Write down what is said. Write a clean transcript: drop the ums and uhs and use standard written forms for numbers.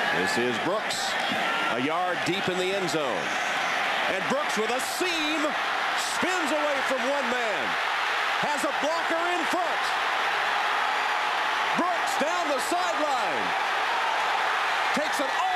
This is Brooks, a yard deep in the end zone. And Brooks with a seam, spins away from one man, has a blocker in front. Brooks down the sideline, takes an